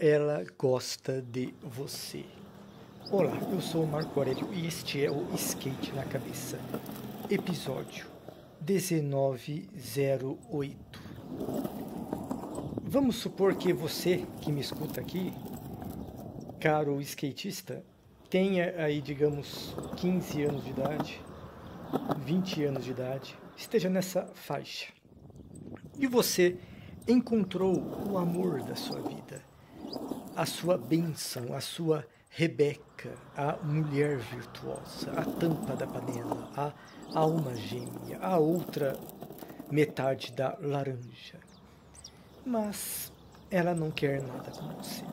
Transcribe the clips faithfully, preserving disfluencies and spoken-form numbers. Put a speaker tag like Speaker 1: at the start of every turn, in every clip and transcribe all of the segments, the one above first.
Speaker 1: Ela gosta de você. Olá, eu sou o Marco Aurélio e este é o Skate na Cabeça, episódio dezenove zero oito. Vamos supor que você que me escuta aqui, caro skatista, tenha aí, digamos, quinze anos de idade, vinte anos de idade, esteja nessa faixa. E você encontrou o amor da sua vida, a sua bênção, a sua Rebeca, a mulher virtuosa, a tampa da panela, a alma gêmea, a outra metade da laranja. Mas ela não quer nada com você.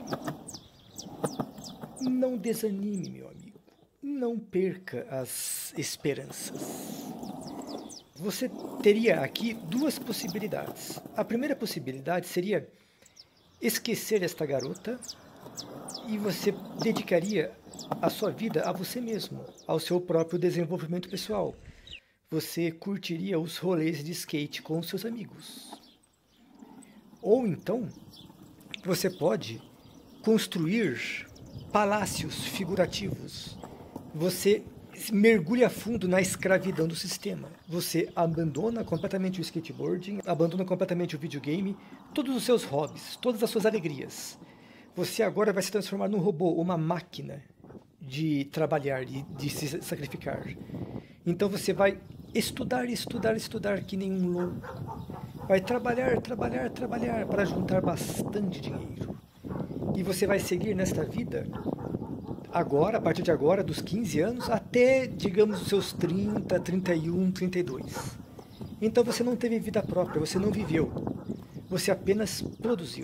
Speaker 1: Não desanime, meu amigo. Não perca as esperanças. Você teria aqui duas possibilidades. A primeira possibilidade seria esquecer esta garota e você dedicaria a sua vida a você mesmo, ao seu próprio desenvolvimento pessoal. Você curtiria os rolês de skate com os seus amigos. Ou então, você pode construir palácios figurativos. Você mergulha fundo na escravidão do sistema. Você abandona completamente o skateboarding, abandona completamente o videogame, todos os seus hobbies, todas as suas alegrias. Você agora vai se transformar num robô, uma máquina de trabalhar, de, de se sacrificar. Então você vai estudar, estudar, estudar que nem um louco. Vai trabalhar, trabalhar, trabalhar para juntar bastante dinheiro. E você vai seguir nesta vida agora, a partir de agora, dos quinze anos, até, digamos, os seus trinta, trinta e um, trinta e dois. Então você não teve vida própria, você não viveu. Você apenas produziu.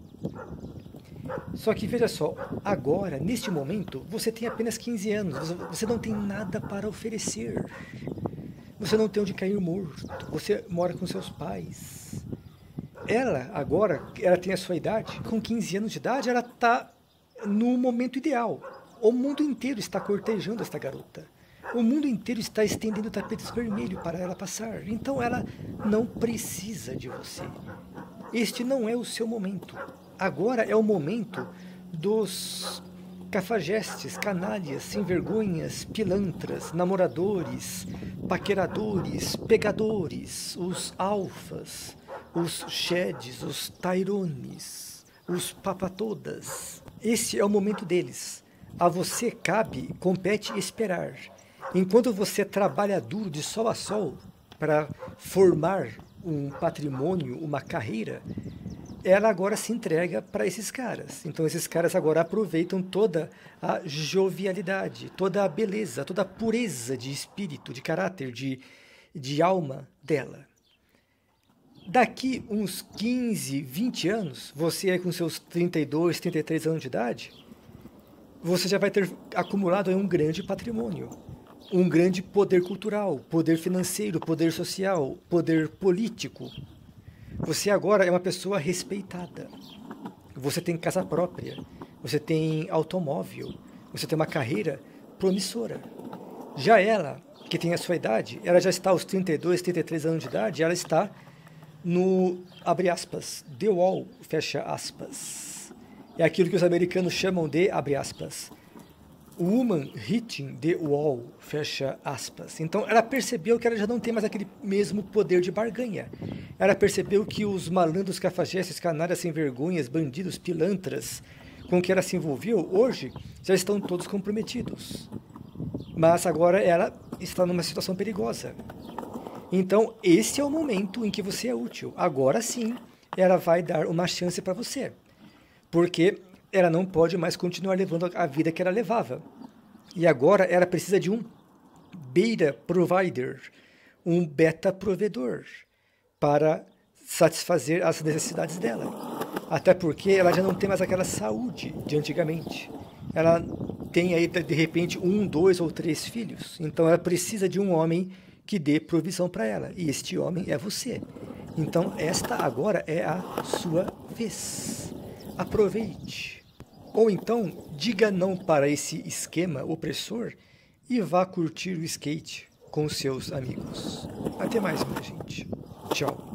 Speaker 1: Só que veja só, agora, neste momento, você tem apenas quinze anos, você não tem nada para oferecer. Você não tem onde cair morto, você mora com seus pais. Ela, agora, ela tem a sua idade, com quinze anos de idade, ela está no momento ideal. O mundo inteiro está cortejando esta garota. O mundo inteiro está estendendo tapetes vermelhos para ela passar. Então ela não precisa de você. Este não é o seu momento. Agora é o momento dos cafajestes, canalhas, sem vergonhas, pilantras, namoradores, paqueradores, pegadores, os alfas, os sheds, os tyrones, os papatodas. Esse é o momento deles. A você cabe, compete esperar. Enquanto você trabalha duro de sol a sol para formar um patrimônio, uma carreira, ela agora se entrega para esses caras. Então esses caras agora aproveitam toda a jovialidade, toda a beleza, toda a pureza de espírito, de caráter, de, de alma dela. Daqui uns quinze, vinte anos, você aí com seus trinta e dois, trinta e três anos de idade, você já vai ter acumulado aí um grande patrimônio, um grande poder cultural, poder financeiro, poder social, poder político. Você agora é uma pessoa respeitada. Você tem casa própria, você tem automóvel, você tem uma carreira promissora. Já ela, que tem a sua idade, ela já está aos trinta e dois, trinta e três anos de idade, ela está no, abre aspas, the wall, fecha aspas. É aquilo que os americanos chamam de, abre aspas, woman hitting the wall, fecha aspas. Então ela percebeu que ela já não tem mais aquele mesmo poder de barganha. Ela percebeu que os malandros, cafajestes, canalhas sem vergonhas, bandidos, pilantras com que ela se envolveu, hoje já estão todos comprometidos. Mas agora ela está numa situação perigosa. Então esse é o momento em que você é útil. Agora sim, ela vai dar uma chance para você. Porque ela não pode mais continuar levando a vida que ela levava. E agora ela precisa de um beta provider, um beta provedor, para satisfazer as necessidades dela. Até porque ela já não tem mais aquela saúde de antigamente. Ela tem aí, de repente, um, dois ou três filhos. Então ela precisa de um homem que dê provisão para ela. E este homem é você. Então esta agora é a sua vez. Aproveite. Ou então, diga não para esse esquema opressor e vá curtir o skate com seus amigos. Até mais, minha gente. Tchau.